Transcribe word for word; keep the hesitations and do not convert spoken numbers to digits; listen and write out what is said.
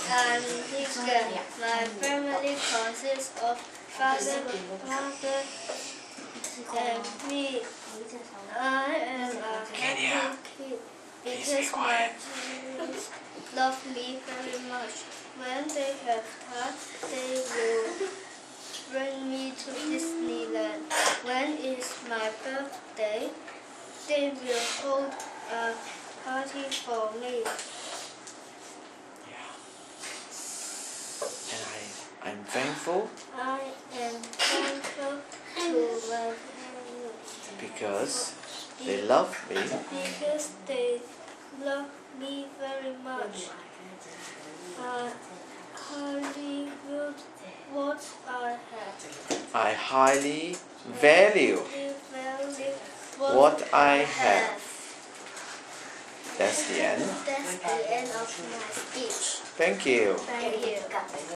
I'm Higa. My family consists of father, mother, and me. I am a happy kid because my parents love me very much. When they have time, they will bring me to Disneyland. When it's my birthday, they will hold a party for me. Yeah. And I, I'm thankful. I am thankful to my parents Because they love me. Because they love me very much. I highly value what I have. I highly value value what I have. That's the end. That's the end of my speech. Thank you. Thank you.